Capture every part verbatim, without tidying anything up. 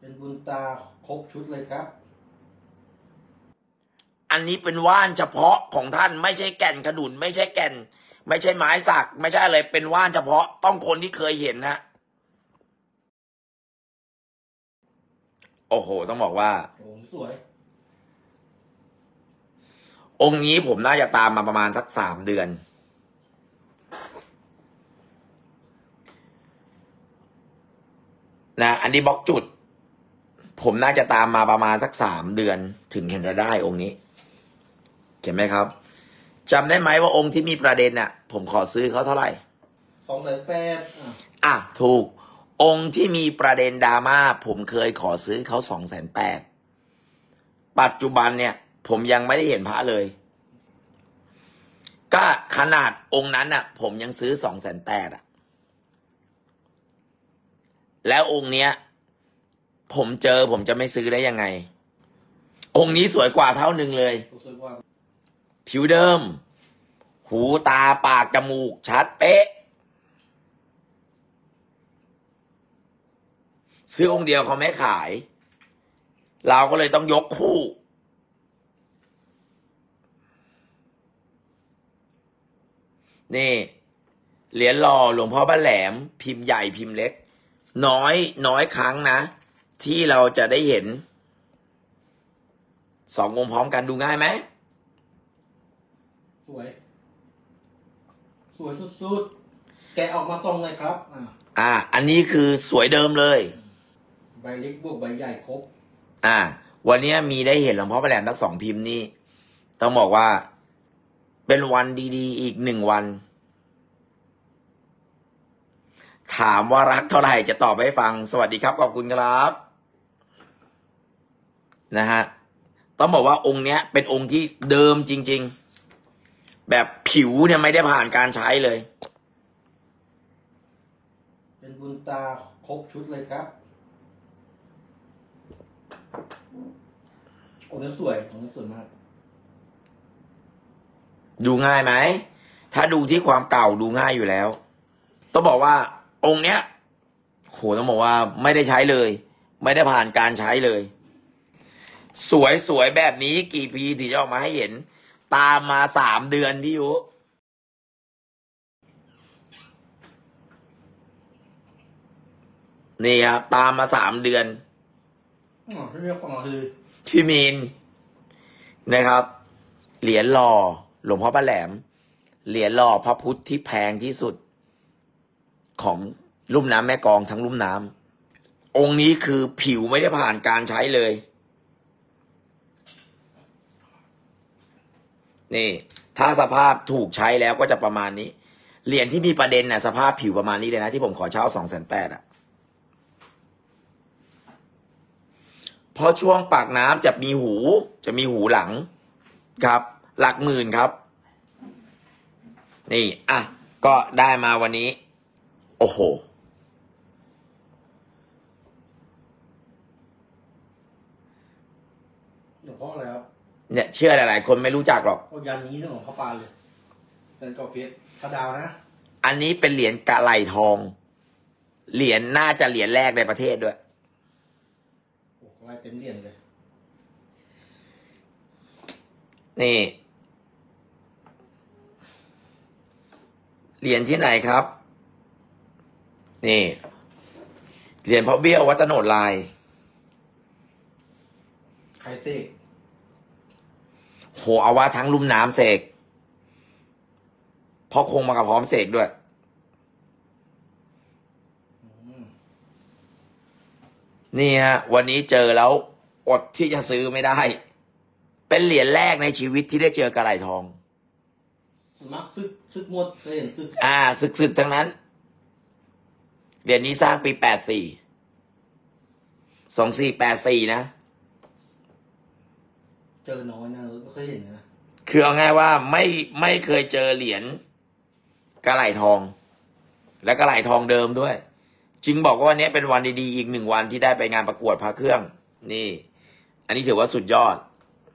เป็นบุญตาครบชุดเลยครับอันนี้เป็นว่านเฉพาะของท่านไม่ใช่แก่นขนุนไม่ใช่แก่นไม่ใช่ไม้สักไม่ใช่อะไรเป็นว่านเฉพาะต้องคนที่เคยเห็นฮะโอ้โหต้องบอกว่าโอ้สวยองค์นี้ผมน่าจะตามมาประมาณสักสามเดือนนะอันนี้บล็อกจุดผมน่าจะตามมาประมาณสักสามเดือนถึงเห็นจะได้องค์นี้เห็นไหมครับจำได้ไหมว่าองค์ที่มีประเด็นน่ะผมขอซื้อเขาเท่าไหร่สองแสนแปดอ่ะถูกองค์ที่มีประเด็นดราม่าผมเคยขอซื้อเขาสองแสนแปดปัจจุบันเนี่ยผมยังไม่ได้เห็นพระเลยก็ขนาดองค์นั้นน่ะผมยังซื้อสองแสนแปดอ่ะแล้วองค์เนี้ยผมเจอผมจะไม่ซื้อได้ยังไงองค์นี้สวยกว่าเท่านึงเลยผิวเดิมหูตาปากจมูกชัดเป๊ะซื้อองค์เดียวเขาไม่ขายเราก็เลยต้องยกคู่นี่เหรียญหล่อหลวงพ่อบ้านแหลมพิมพ์ใหญ่พิมพ์เล็กน้อยน้อยครั้งนะที่เราจะได้เห็นสององค์พร้อมกันดูง่ายไหมสวยสวยสุดๆแกะออกมาตรงเลยครับอ่าอ่าอันนี้คือสวยเดิมเลยใบเล็กบวกใบใหญ่ครบอ่าวันนี้มีได้เห็นหลวงพ่อบ้านแหลมทั้งสองพิมพ์นี่ต้องบอกว่าเป็นวันดีๆอีกหนึ่งวันถามว่ารักเท่าไหร่จะตอบให้ฟังสวัสดีครับขอบคุณครับนะฮะต้องบอกว่าองค์เนี้ยเป็นองค์ที่เดิมจริงๆแบบผิวเนี่ยไม่ได้ผ่านการใช้เลยเป็นบุญตาครบชุดเลยครับองค์นี้สวยองค์นี้สวยมากดูง่ายไหมถ้าดูที่ความเก่าดูง่ายอยู่แล้วต้องบอกว่าองค์เนี้ยโหต้องบอกว่าไม่ได้ใช้เลยไม่ได้ผ่านการใช้เลยสวยสวยแบบนี้กี่ปีถึงจะออกมาให้เห็นตามมาสามเดือนพี่ยุนี่ครับตามมาสามเดือนอ๋อที่เรียกว่าคือพี่มีนนะครับเหรียญหล่อหลวงพ่อบ้านแหลมเหรียญหล่อพระพุทธที่แพงที่สุดของลุ่มน้ำแม่กลองทั้งลุ่มน้ำองค์นี้คือผิวไม่ได้ผ่านการใช้เลยนี่ถ้าสภาพถูกใช้แล้วก็จะประมาณนี้เหรียญที่มีประเด็นน่ะสภาพผิวประมาณนี้เลยนะที่ผมขอเช่าสองแสนแปดอ่ะเพราะช่วงปากน้ำจะมีหูจะมีหูหลังครับหลักหมื่นครับนี่อ่ะก็ได้มาวันนี้โอ้โหหลวงพ่ออะไรครับเนี่ยเชื่อหลายๆคนไม่รู้จักหรอกก็ยันนี้ของเขาปานเลยเป็นกอเพชรพระดาวนะอันนี้เป็นเหรียญกะไหลทองเหรียญน่าจะเหรียญแรกในประเทศด้วยโอ้ลายเต็มเหรียญเลยนี่เหรียญที่ไหนครับนี่เหรียญพ่อเบี้ยววัดโนดลายใครเสกโหเอาว่าทั้งลุ่มน้ำเสกเพราะคงมากับพร้อมเสกด้วยนี่ฮะวันนี้เจอแล้วอดที่จะซื้อไม่ได้เป็นเหรียญแรกในชีวิตที่ได้เจอกระไหลทองสุนัขซึกซึกหมดเคยเห็นซึกอ่าซึกซึกทั้งนั้นเหรียญนี้สร้างปีแปดสี่สองสี่แปดสี่นะเจอน้อยนะไม่เคยเห็นนะคือเอาง่ายว่าไม่ไม่เคยเจอเหรียญกระไหลทองและกระไหลทองเดิมด้วยจึงบอกว่าวันนี้เป็นวันดีๆอีกหนึ่งวันที่ได้ไปงานประกวดพระเครื่องนี่อันนี้ถือว่าสุดยอด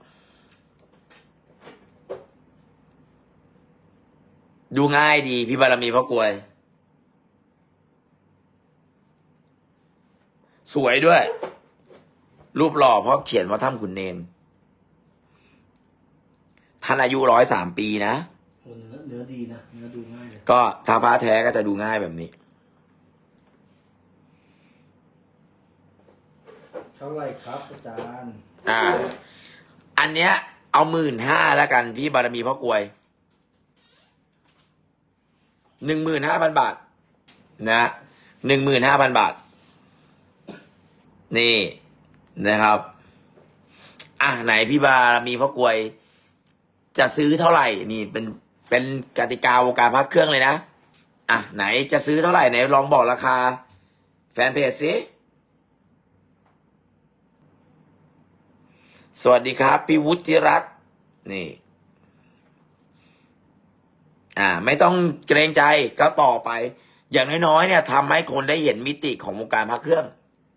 ดูง่ายดีพี่บารมีพ่อกลวยสวยด้วยรูปหล่อเพราะเขียนว่าถ้ำขุนเนนท่านอายุร้อยสามปีนะโอ้เนื้อเนื้อดีนะเนื้อดูง่ายเลยก็ถ้าพระแท้ก็จะดูง่ายแบบนี้เท่าไหร่ครับอาจารย์อ่า อันเนี้ยเอาหมื่นห้าแล้วกันพี่บารมีพ่อกลวยหนึ่งหมื่นห้าพันบาทนะหนึ่งหมื่นห้าพันบาทนี่นะครับ อ่ะไหนพี่บารมีพ่อกลวยจะซื้อเท่าไหร่นี่เป็นเป็นกติกาวงการพระเครื่องเลยนะอ่ะไหนจะซื้อเท่าไหร่ไหนลองบอกราคาแฟนเพจสิสวัสดีครับพี่วุฒิรัตน์นี่ อ่า ไม่ต้องเกรงใจก็ต่อไป อย่างน้อยๆเนี่ยทำให้คนได้เห็นมิติของวงการพระเครื่อง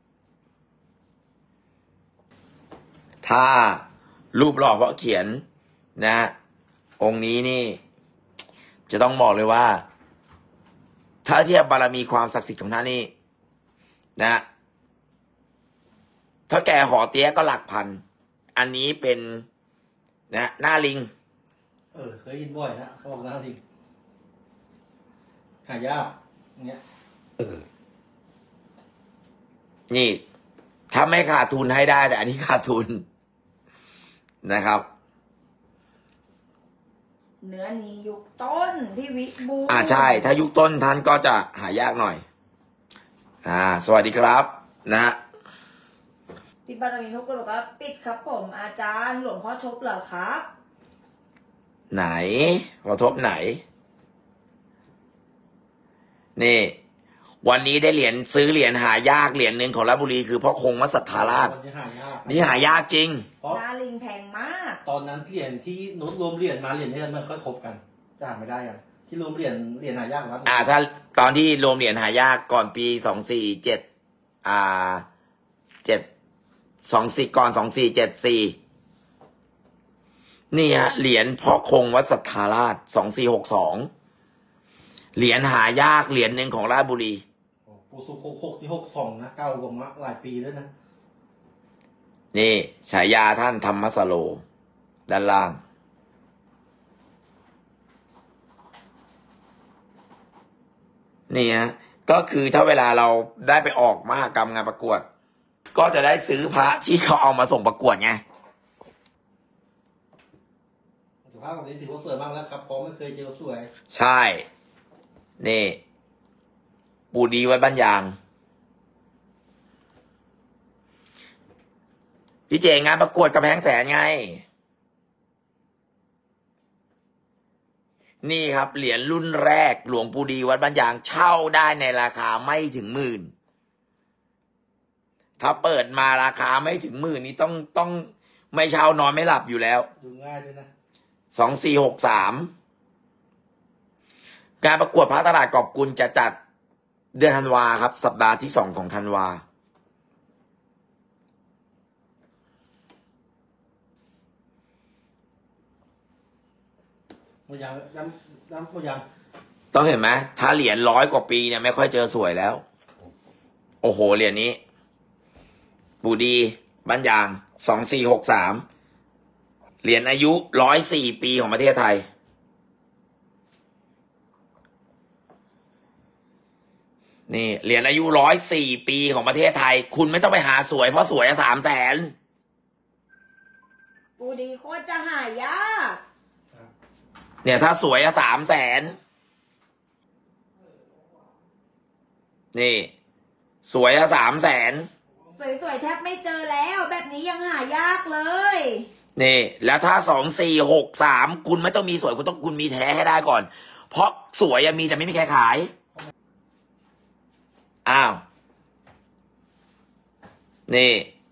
ถ้ารูปหล่อเพราะเขียนนะองค์นี้นี่จะต้องบอกเลยว่า ถ้าเทียบบารมีความศักดิ์สิทธิ์ของท่านนี่นะถ้าแกหอเตี้ยก็หลักพันอันนี้เป็นนะหน้าลิงเออเคยยินบ่อยนะเขาบอกหน้าลิงหายากเนี้ยเออ นี่ ถ้าไม่ขาดทุนให้ได้แต่อันนี้ขาดทุนนะครับเนื้อนี้ยุคต้นพี่วิบูลย์อ่าใช่ ถ้ายุคต้นท่านก็จะหายากหน่อย อ่า สวัสดีครับ นะพี่บารมีเขาก็บอกว่าปิดครับผมอาจารย์หลวงพ่อทบเหรอครับไหนขอทบไหน นี่ วันนี้ได้เหรียญซื้อเหรียญหายากเหรียญหนึ่งของราชบุรีคือพ่อคงวัดสัทธาราชวันนี้หายากนี่หายากจริงเพราะหน้าลิงแพงมากตอนนั้นเหรียญที่นุชรวมเหรียญมาเหรียญนี้มันค่อยครบกันจ้างไม่ได้กันที่รวมเหรียญเหรียญหายากวัดอ่า ถ้าตอนที่รวมเหรียญหายากก่อนปีสองสี่เจ็ดอ่าเจ็ดสองสี่ก่อนสองสี่เจ็ดสี่นี่ฮะเหรียญพ่อคงวัดสัทธาราชสองสี่หกสองเหรียญหายากเหรียญหนึ่งของราชบุรีโอ้ปูสุโคหกที่หกสองนะเก้ากว่ามาหลายปีแล้วนะนี่ฉายาท่านธรรมสโล ด้านล่าง นี่ฮะก็คือถ้าเวลาเราได้ไปออกมหกรรมงานประกวด ก็จะได้ซื้อพระที่เขาเอามาส่งประกวดไงสภาพแบบนี้ถือว่าสวยมากแล้วครับเพราะไม่เคยเจอสวยใช่ นี่ ปูดีวัดบ้านยาง พี่เจงานประกวดกำแพงแสนไง นี่ครับ เหรียญรุ่นแรกหลวงปู่ดีวัดบ้านยางเช่าได้ในราคาไม่ถึงหมื่น ถ้าเปิดมาราคาไม่ถึงหมื่นนี้ต้องต้องไม่เช่านอนไม่หลับอยู่แล้วดูง่ายด้วยนะสองสี่หกสามการประกวดพระตลาดกอบกุลจะจัดเดือนธันวาครับ สัปดาห์ที่สองของธันวาหมดยังน้ำน้ำหมดยังต้องเห็นไหมถ้าเหรียญร้อยกว่าปีเนี่ยไม่ค่อยเจอสวยแล้ว โอ้โห เหรียญนี้บูดีบ้านยางสองสี่หกสามเหรียญอายุร้อยสี่ปีของประเทศไทย นี่เหรียญอายุร้อยสี่ปีของประเทศไทย คุณไม่ต้องไปหาสวยเพราะสวยสามแสนปูดีโคตรจะหายากเนี่ยถ้าสวยอะสามแสนนี่ สวยอะสามแสนสวยๆแทบไม่เจอแล้วแบบนี้ยังหายากเลยนี่ แล้วถ้าสองสี่หกสามคุณไม่ต้องมีสวยคุณต้องคุณมีแท้ให้ได้ก่อน เพราะสวยอะมีแต่ไม่มีใครขายอ้าวนี่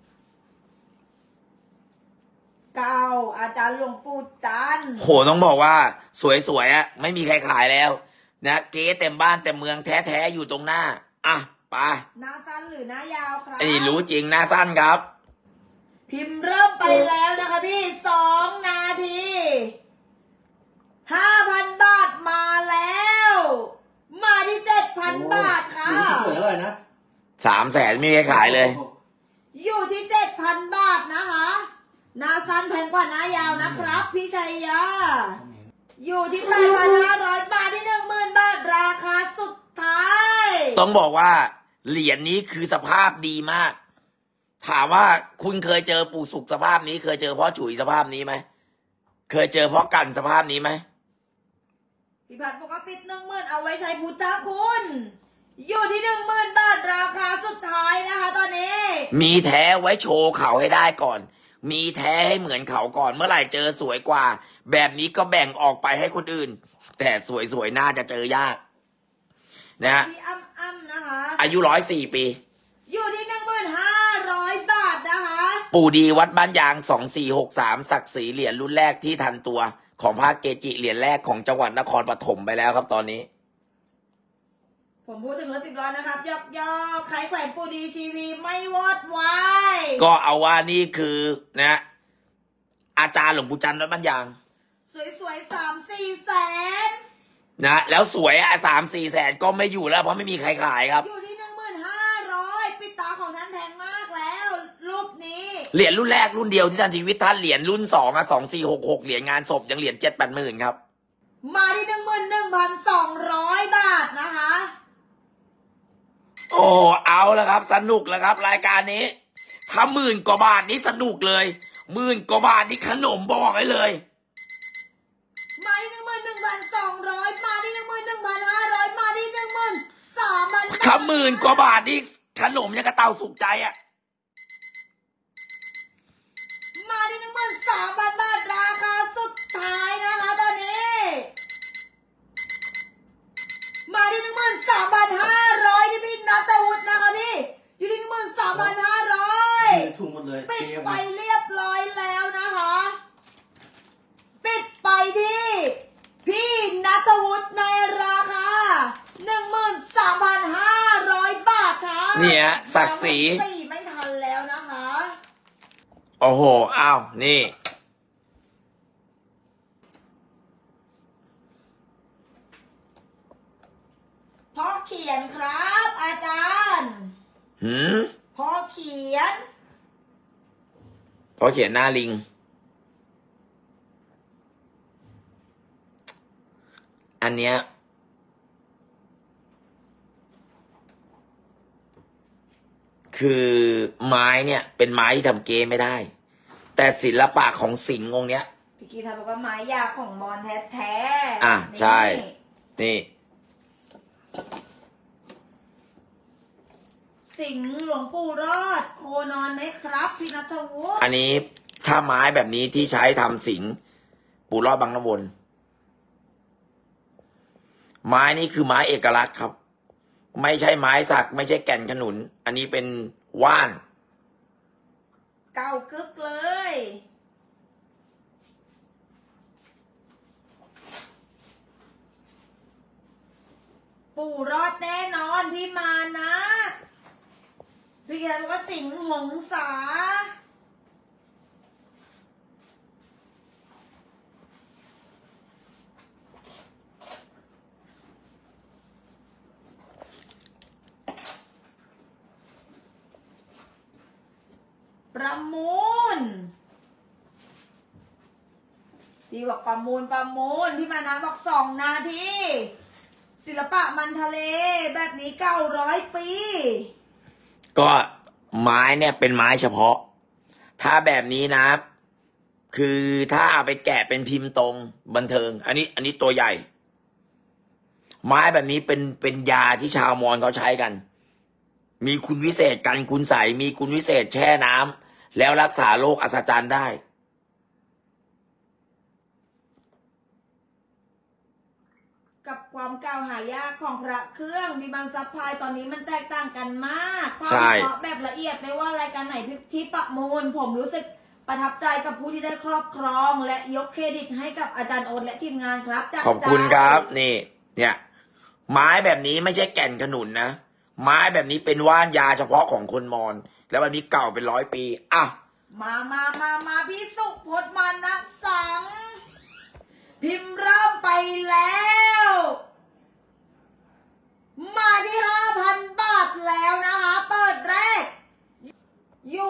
เก่าอาจารย์หลวงปู่จันทร์โหต้องบอกว่า สวยๆอะไม่มีใครขายแล้วนะเก๊เต็มบ้านเต็มเมืองแท้ๆอยู่ตรงหน้าอ่ะไปหน้าสั้นหรือหน้ายาวครับไอ้รู้จริงหน้าสั้นครับพิมพ์เริ่มไปแล้วนะคะพี่สองนาทีห้าพันบาทมาแล้ว มาที่เจ็ดพันบาทค่ะสวยอร่อยนะสามแสนไม่มีใครขายเลยอยู่ที่เจ็ดพันบาทนะคะหน้าสั้นแพงกว่าหน้ายาวนะครับพี่ชัยยาอยู่ที่แปดพันห้าร้อยบาทที่หนึ่งหมื่นบาทราคาสุดท้ายต้องบอกว่าเหรียญนี้คือสภาพดีมากถามว่าคุณเคยเจอปู่สุขสภาพนี้เคยเจอพ่อฉุยสภาพนี้ไหมเคยเจอพ่อกันสภาพนี้ไหมพี่พัดบอกว่าปิดหนึ่งหมื่นเอาไว้ใช้พุทธคุณอยู่ที่หนึ่งหมื่นบาทราคาสุดท้ายนะคะตอนนี้มีแท้ไว้โชว์เขาให้ได้ก่อนมีแท้ให้เหมือนเขาก่อนเมื่อไหร่เจอสวยกว่าแบบนี้ก็แบ่งออกไปให้คนอื่นแต่สวยๆน่าจะเจอยากนะฮะพี่อ้ำอ้ำนะคะอายุร้อยสี่ปีอยู่ที่หนึ่งหมื่นห้าร้อยบาทนะคะปู่ดีวัดบ้านยางสองสี่หกสามศักดิ์ศรีเหรียญรุ่นแรกที่ทันตัวของพระเกจิเหรียญแรกของจังหวัดนครปฐมไปแล้วครับตอนนี้ผมพูดถึงรถสิบล้อนะครับยอกยอกใครแขวนปูดีชีวีไม่วอดวายก็เอาว่านี่คือนะอาจารย์หลวงปู่จันทร์วัดบ้านยางสวยๆสามสี่แสนนะแล้วสวยอ่ะสามสี่แสนก็ไม่อยู่แล้วเพราะไม่มีใครขายครับอยู่ที่หนึ่งหมื่นห้าร้อยปิดตาของท่านแพงมากแล้วรูปนี้เหรียญรุ่นแรกรุ่นเดียวที่ท่านชีวิตท่านเหรียญรุ่นสองอ่ะสองสี่หกหกเหรียญงานศพยังเหรียญเจ็ดแปดหมื่นครับมาที่หนึ่งหมื่นหนึ่งพันสองร้อยบาทนะคะโอ้เอาแล้วครับสนุกแล้วครับรายการนี้ถ้าหมื่นกว่าบาทนี้สนุกเลยหมื่นกว่าบาทนี้ขนมบอกให้เลยมาที่หนึ่งหมื่นหนึ่งพันสองร้อยมาที่หนึ่งหมื่นหนึ่งพันห้าร้อยมาที่หนึ่งหมื่นสามพันถ้าหมื่นกว่าบาทนี้ขนมยังกระเต่าสุกใจอ่ะมาที่หนึ่งหมื่นสามพันบาทราคาสุดท้ายนะคะตอนนี้มาที่หนึ่งหมื่นสามพันห้าร้อยที่พี่นัทวุฒินะคะพี่อยู่ที่หนึ่งหมื่นสามพันห้าร้อยถูกหมดเลยปิดไปเรียบร้อยแล้วนะคะปิดไปที่พี่นัทวุฒิในราคาหนึ่งหมื่นสามพันห้าร้อยบาทค่ะเนี่ยศักดิ์ศรีสี่ไม่ทันแล้วนะคะโอ้โหอ้าวนี่พ่อเขียนครับอาจารย์หืมพ่อเขียนพ่อเขียนหน้าลิงอันเนี้ยคือไม้เนี่ยเป็นไม้ที่ทำเกมไม่ได้แต่ศิลปะของสิงห์องค์เนี้ยพี่กีทำบอกว่าไม้ยาของมอนแท้ๆอ่ะใช่นี่สิงห์หลวงปู่รอดโคนอนไหมครับพี่นัทวุฒิอันนี้ถ้าไม้แบบนี้ที่ใช้ทำสิงห์ปู่รอดบางน้ำวนไม้นี้คือไม้เอกลักษณ์ครับไม่ใช่ไม้สักไม่ใช่แก่นขนุนอันนี้เป็นว่านเก่ากึกเลยปู่รอดแน่นอนพี่มานะพี่แกบอกว่าสิงห์หงสาประมูลดีบอกประมูลประมูลพี่มานะบอกสองนาทีศิลปะมันทะเลแบบนี้เก้าร้อยปีก็ไม้เนี่ยเป็นไม้เฉพาะถ้าแบบนี้นะคือถ้าเอาไปแกะเป็นพิมพ์ตรงบันเทิงอันนี้อันนี้ตัวใหญ่ไม้แบบนี้เป็นเป็นยาที่ชาวมอญเขาใช้กันมีคุณวิเศษกันคุณใสมีคุณวิเศษแช่น้ำแล้วรักษาโรคอัศจรรย์ได้กับความเก่าหายากของพระเครื่องมีบางซัพพลายตอนนี้มันแตกต่างกันมากถ้าวิเคราะห์แบบละเอียดไม่ว่ารายการไหนที่ประมูลผมรู้สึกประทับใจกับผู้ที่ได้ครอบครองและยกเครดิตให้กับอาจารย์โอนและทีมงานครับขอบคุณครับนี่เนี่ยไม้แบบนี้ไม่ใช่แก่นขนุนนะไม้แบบนี้เป็นว่านยาเฉพาะของคนมอญแล้วแบบนี้เก่าเป็นร้อยปีอ่ะมามามามาพี่สุพจน์มานะสังพิมพ์เริ่มไปแล้วมาที่ห้าพันบาทแล้วนะคะเปิดแรกอยู่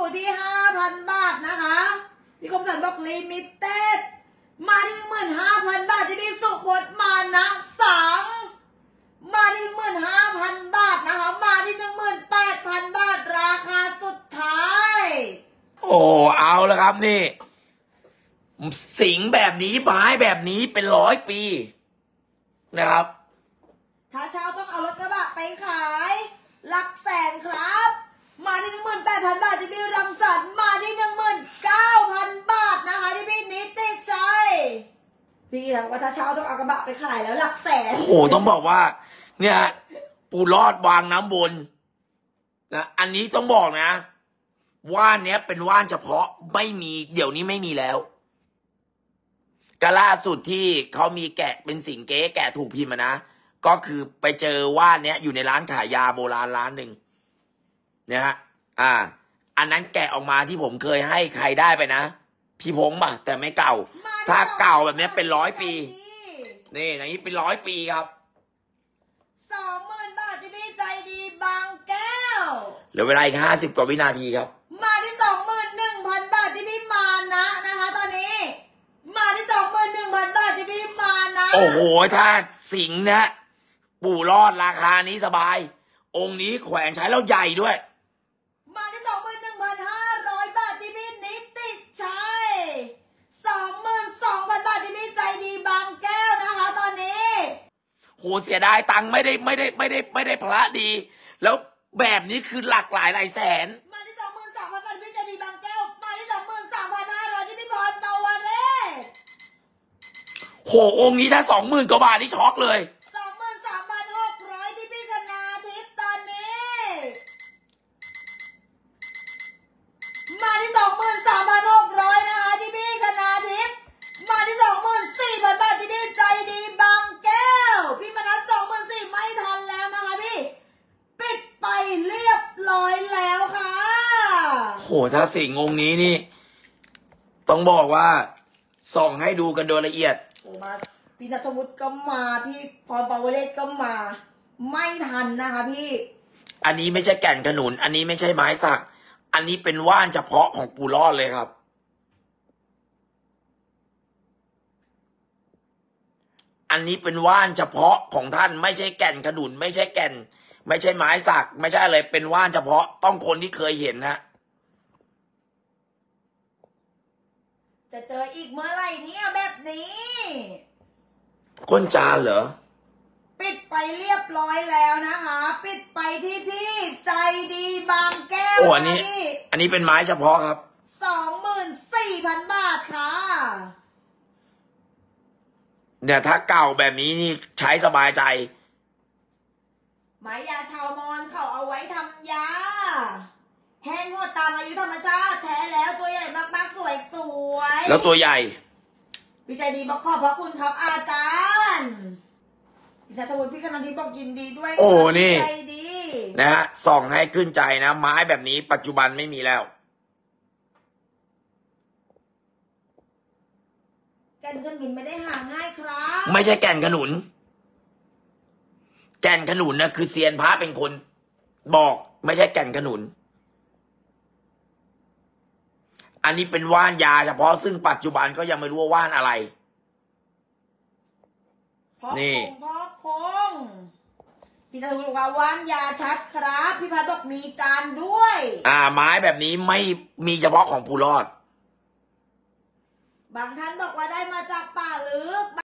ที่ห้าพันบาทนะคะพี่คมสันบอกลิมิเต็ดมาที่หนึ่งหมื่นห้าพันบาทที่พี่สุพจน์มานะสังมาที่หนึ่งหมื่นห้าพันบาทนะคะมาที่หนึ่งหมื่นแปดพันบาทราคาสุดท้ายโอ้เอาแล้วครับนี่ สิงแบบนี้ไม้แบบนี้เป็นร้อยปีนะครับถ้าเช้าต้องเอารถกระบะไปขายหลักแสนครับ มาที่หนึ่งหมื่นแปดพันบาทที่พี่รังสรรค์มาที่หนึ่งหมื่นเก้าพันบาทนะคะที่พี่นิติชัยพี่ถามว่าถ้าเช้าต้องเอากระบะไปขายแล้วหลักแสนโอ้โหต้องบอกว่า เนี่ย ปูรอดวางน้ำบนนะอันนี้ต้องบอกนะว่านเนี้ยเป็นว่านเฉพาะไม่มีเดี๋ยวนี้ไม่มีแล้วก็ล่าสุดที่เขามีแกะเป็นสิงเก๊แกะถูกพิมพ์นะก็คือไปเจอว่านเนี้ยอยู่ในร้านขายยาโบราณร้านหนึ่งเนี่ยฮะอ่า อันนั้นแกะออกมาที่ผมเคยให้ใครได้ไปนะพี่พงษ์ป่ะแต่ไม่เก่าถ้าเก่าแบบเนี้ยเป็นร้อยปีนี่อย่างนี้เป็นร้อยปีครับสองหมื่นบาทที่พี่ใจดีบางแก้วเหลือเวลาอีกห้าสิบกว่าวินาทีครับมาที่สองหมื่นหนึ่งพันบาทที่พี่มานะนะคะตอนนี้มาที่สองหมื่นหนึ่งพันบาทที่พี่มานะโอ้โหถ้าสิงห์นะปู่รอดราคานี้สบาย องค์นี้แขวนใช้แล้วใหญ่ด้วยมาที่สองหมื่นหนึ่งพันห้าร้อยบาทที่พี่นิติชัยสองหมื่นสองพันบาทที่พี่ใจดีบางแก้วนะคะตอนนี้โหเสียดายตังค์ไม่ได้ไม่ได้ไม่ได้ไม่ได้พระดี แล้วแบบนี้คือหลากหลายหลายแสนมาที่สองหมื่นสามพันบาทพี่ใจดีบางแก้วมาที่สองหมื่นสามพันห้าร้อยที่พี่พรตะวันเล่โหองค์นี้ถ้าสองหมื่นกว่าบาทนี่ช็อกเลยสองหมื่นสามพันหกร้อยที่พี่คณาทิพย์ตอนนี้มาที่สองหมื่นสามพันหกร้อยนะคะที่พี่คณาทิพย์มาที่สองหมื่นสี่พันบาทที่พี่ใจดีบางแก้วพี่มนัสสองหมื่นสี่ไม่ทันแล้วนะคะพี่ปิดไปเรียบร้อยแล้วค่ะโหถ้าสิงห์องค์นี้นี่ต้องบอกว่าส่องให้ดูกันโดยละเอียดโอ้มาพี่นัทวุฒิก็มาพี่พรปวเรศก็มาไม่ทันนะคะพี่อันนี้ไม่ใช่แก่นขนุนอันนี้ไม่ใช่ไม้สักอันนี้เป็นว่านเฉพาะของปู่รอดเลยครับอันนี้เป็นว่านเฉพาะของท่านไม่ใช่แก่นขนุนไม่ใช่แก่นไม่ใช่ไม้สักไม่ใช่อะไรเป็นว่านเฉพาะต้องคนที่เคยเห็นฮะจะเจออีกเมื่อไหร่เนี่ยแบบนี้ก้นจานเหรอปิดไปเรียบร้อยแล้วนะคะปิดไปที่พี่ใจดีบางแก้วโอ้อันนี้อันนี้เป็นไม้เฉพาะครับสองหมื่นสี่พันบาทค่ะเนี่ยถ้าเก่าแบบนี้นี่ใช้สบายใจไม้ยาชาวมอญเขาเอาไว้ทำยาแห้งงวดตามอายุธรรมชาติแท้แล้วตัวใหญ่มากๆสวยสวยแล้วตัวใหญ่พี่ใจดีบอกขอบพระคุณครับอาจารย์พี่นัทวุฒิพี่คณาทิพย์บอกยินดีด้วยโอ้นี่ใจดีนะฮะส่องให้ขึ้นใจนะไม้แบบนี้ปัจจุบันไม่มีแล้วแก่นขนุนไม่ได้หาง่ายครับไม่ใช่แก่นขนุนแก่นขนุนนะคือเซียนพระเป็นคนบอกไม่ใช่แก่นขนุนอันนี้เป็นว่านยาเฉพาะซึ่งปัจจุบันก็ยังไม่รู้ว่าว่านอะไรนี่พ่อคงพี่นัทวุฒิบอกว่าว่านยาชัดครับพี่พัดบอกมีจานด้วยอ่าไม้แบบนี้ไม่มีเฉพาะของปู่รอดบางท่านบอกว่าได้มาจากป่าลึก